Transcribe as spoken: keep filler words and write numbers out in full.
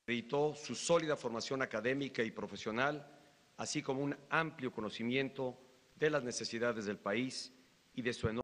Acreditó su sólida formación académica y profesional, así como un amplio conocimiento de las necesidades del país y de su enorme